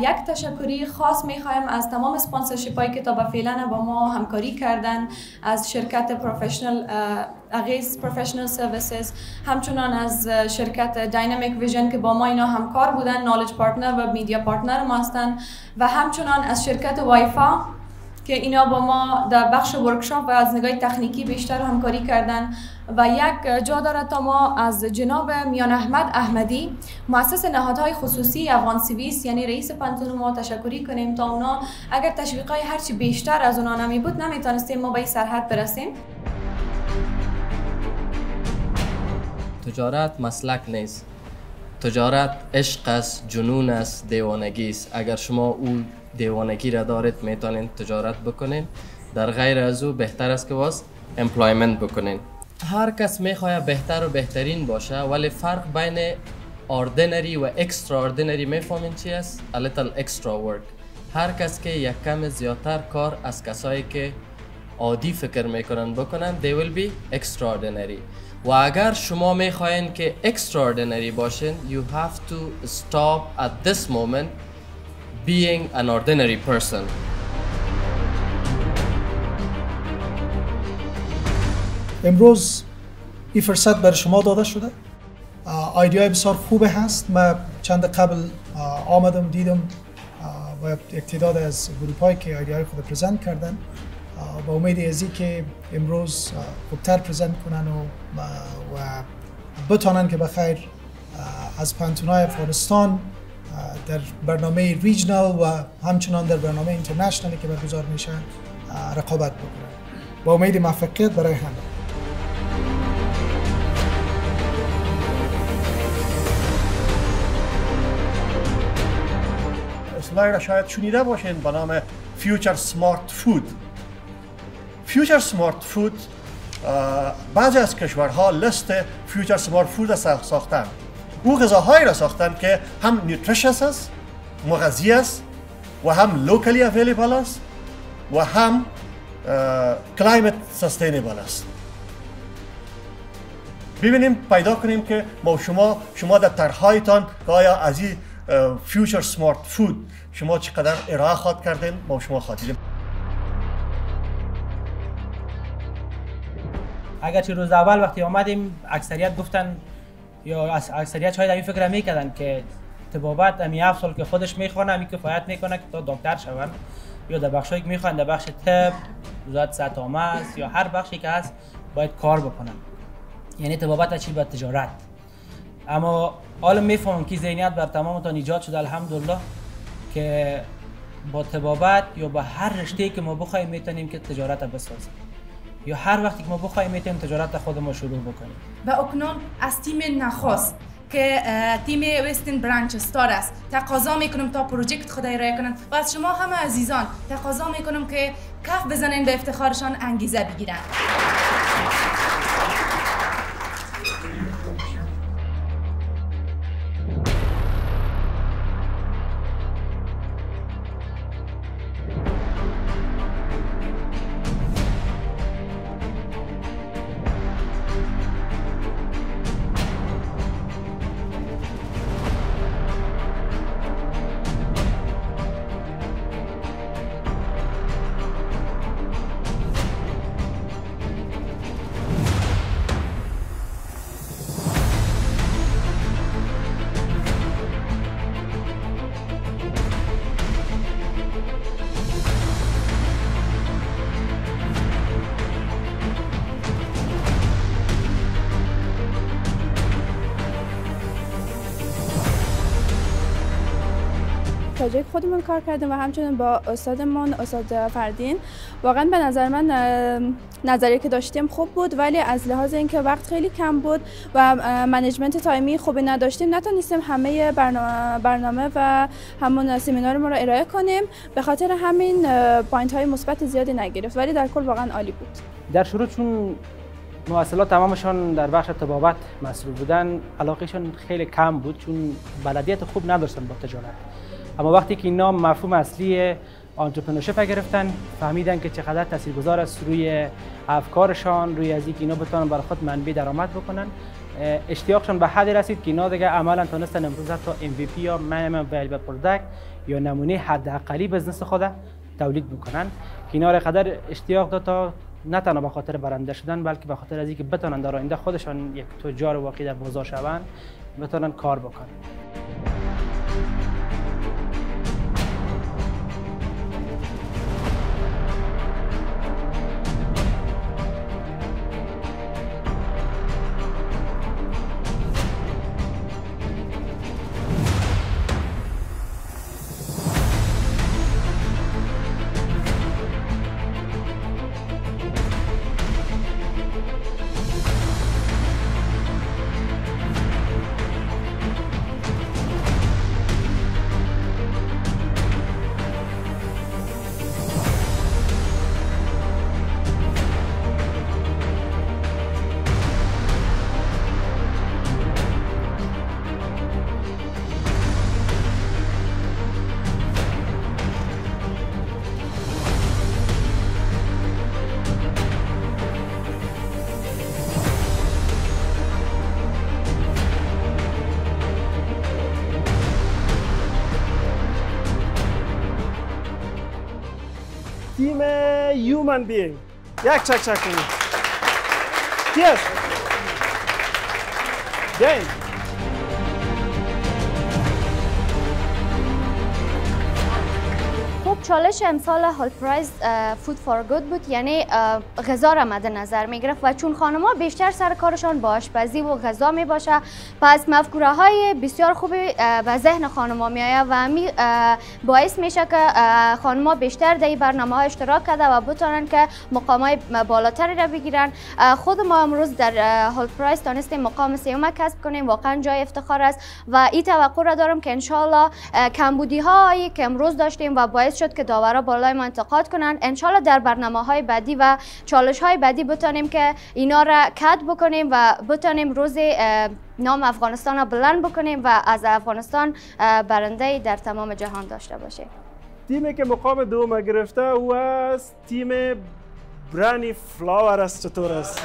یک تشکری خاص میخوایم از تمام اسپانسرشیپ هایی که تا به فعلا با ما همکاری کردن، از شرکت پروفشنال اغیز پروفشنال سرویسز، همچنان از شرکت داینامیک ویژن که با ما اینا همکار بودن، نالج پارتنر و میدیا پارتنر ما هستن، و همچنان از شرکت وایفا که اینا با ما در بخش ورکشاپ و از نگاه تکنیکی بیشتر همکاری کردن. و یک جا داره تا ما از جناب میان احمد احمدی مؤسس نهادهای خصوصی افغان سیویس یعنی رئیس پانتون ما تشکری کنیم. تا اونا اگر تشویقای هرچی بیشتر از اونا نمی بود نمیتونستیم ما به این سرحد برسیم. تجارت مسلک نیست. تجارت عشق است، جنون است، دیوانگی است. اگر شما او دیوانگی را دارید میتونید تجارت بکنین. در غیر از او بهتر است که واس امپلایمنت بکنین. هر کس میخواد بهتر و بهترین باشه، ولی فرق بین ordinary و extraordinary میفهمین چی است؟ A little extra work. هر کس که یک کم زیادتر کار از کسایی که عادی فکر میکنن بکنن they will be extraordinary. و اگر شما میخواین که extraordinary باشین you have to stop at this moment being an ordinary person. امروز این فرصت برای شما داده شده. ایده بسیار خوبه هست. من چند قبل آمدم دیدم و یک تعداد از گروپ‌هایی که ایده های خود پرزنت کردن. با امید از این که امروز خوبتر پرزنت کنن و بتانن که بخیر از پانتون‌های افغانستان در برنامه ریجنال و همچنان در برنامه اینترنشنالی که برگزار میشه رقابت بکنن. با امید موفقیت برای همه. اصطلاحی را شاید شنیده باشین به نام فیوچر سمارت فود. فیوچر سمارت فود بعضی از کشورها لیست فیوچر سمارت فود را ساختن. او غذاهایی را ساختن که هم نیوتریشس است، مغذی است و هم لوکلی اویلیبل است و هم کلایمت سستینبل است. ببینیم پیدا کنیم که ما شما در طرحهایتان که آیا از این فیوچر سمارت فود شما چقدر ارائه خواهد کردین ما شما خواهیم. اگرچه روز اول وقتی آمدیم اکثریت گفتن یا اکثریت شاید این فکر میکردن که طبابت امی 7 سال که خودش میخوانه امی کفایت میکنه که تا دکتر شون، یا در بخشایی که میخوان در بخش طب، وزارت صحت عامه است یا هر بخشی که هست باید کار بکنن، یعنی طبابت چی به تجارت. اما حالا میفهمم که ذهنیت بر تمامتان ایجاد شده الحمدلله که با طبابت یا با هر رشته‌ای که ما بخوایم میتونیم که تجارت بسازیم، یا هر وقتی که ما بخوایم میتونیم تجارت خود ما شروع بکنیم. و اکنون از تیم نخست که تیم وسترن برانچ استار است تقاضا میکنم تا پروژکت خود ارائه کنند و از شما همه عزیزان تقاضا میکنم که کف بزنین به افتخارشان انگیزه بگیرن. پروژه خودمون کار کردیم و همچنین با استادمون استاد فردین. واقعا به نظر من نظریه که داشتیم خوب بود، ولی از لحاظ اینکه وقت خیلی کم بود و منیجمنت تایمی خوبی نداشتیم نتونستیم همه برنامه و همون سمینار ما رو ارائه کنیم. به خاطر همین پوینت های مثبت زیادی نگرفت، ولی در کل واقعا عالی بود. در شروع چون مواصلات تمامشان در بخش طبابت مصروف بودن، علاقهشان خیلی کم بود چون بلدیت خوب نداشتن با تجارت. اما وقتی که اینا مفهوم اصلی انترپرنورشیپ گرفتن، فهمیدن که چقدر تاثیرگذار است روی افکارشان، روی از اینکه اینا بتونن برای خود منبع درآمد بکنن. اشتیاقشون به حدی رسید که اینا دیگه عملا تونستن امروز حتی MVP یا minimum viable product یا نمونه حداقلی بزنس خود تولید بکنن که اینا را قدر اشتیاق داد تا نه تنها به خاطر برنده شدن بلکه به خاطر از اینکه بتونن در آینده خودشان یک تجار واقعی در بازار شوند، بتونن کار بکنن. تیم هیومن بینگ یک چک کنید. Yes. بیاین. خب چالش امسال هالت پرایز فود فور گود بود، یعنی غذا را مد نظر می گرفت و چون خانم‌ها بیشتر سر کارشان با آشپزی و غذا می باشه، پس مفکوره های بسیار خوبی به ذهن خانم‌ها می آید و باعث میشه که خانم‌ها بیشتر در این برنامه ها اشتراک کرده و بتونن که مقام‌های بالاتری را بگیرن. خود ما امروز در هالت پرایز تونستیم مقام سوم کسب کنیم، واقعا جای افتخار است و این توقع را دارم که انشالله کمبودی هایی که امروز داشتیم و باعث شد که داورا بالای ما انتقاد کنن، انشالله در برنامه‌های بعدی و چالش‌های بعدی بتونیم که اینا را کد بکنیم و بتونیم روز نام افغانستان را بلند بکنیم و از افغانستان برنده در تمام جهان داشته باشیم. تیمی که مقام دوم گرفته او است تیم برانی فلاور است. چطور است؟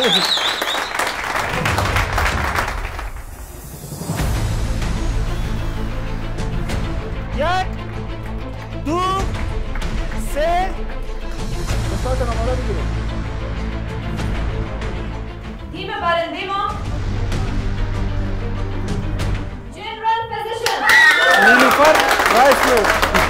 یک دو سه بساط نماره بگیریم. تیم برنده ما جنرال فیزیشن نیلوفر رایسلو.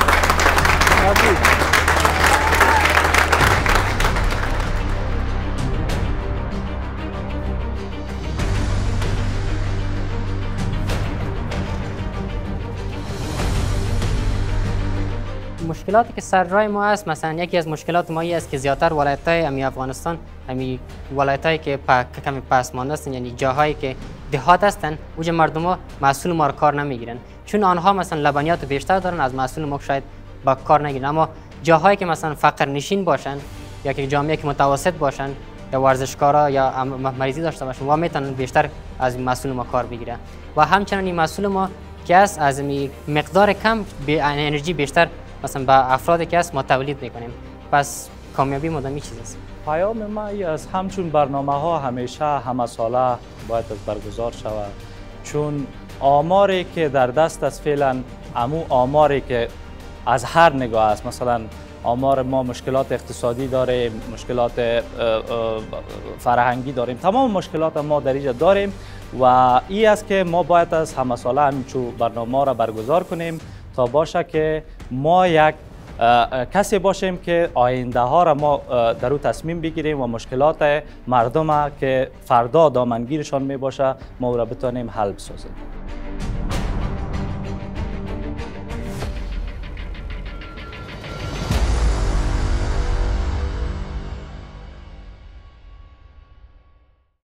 مشکلاتی که سر راه ما است، مثلا یکی از مشکلات ما است که زیادتر ولایت‌های امی افغانستان، امی ولایت‌هایی که کمی پسمانده هستند، یعنی جاهایی که دهات هستند، اونجا مردم‌ها محصول ما رو کار نمیگیرن، چون آنها مثلا لبنیات بیشتر دارن، از محصول ما شاید با کار نگیرن. اما جاهایی که مثلا فقر نشین باشن یا که جامعه که متوسط باشن یا ورزشکارا یا مریضی داشته باشن و میتونن بیشتر از محصول ما کار بگیرن و همچنین این محصول ما که است از مقدار کم انرژی بیشتر مثلا به افرادی که است ما تولید میکنیم. پس کامیابی ما در چیز است. پیام ما از همچون برنامه ها همیشه همه ساله باید از برگزار شود، چون آماری که در دست است فعلا امو آماری که از هر نگاه است، مثلا آمار ما مشکلات اقتصادی داریم، مشکلات فرهنگی داریم، تمام مشکلات ما در اینجا داریم و این است که ما باید از همه ساله همچون برنامه را برگزار کنیم تا باشه که ما یک کسی باشیم که آینده ها را ما در او تصمیم بگیریم و مشکلات مردم که فردا دامنگیرشان می باشه ما را بتانیم حل بسازیم.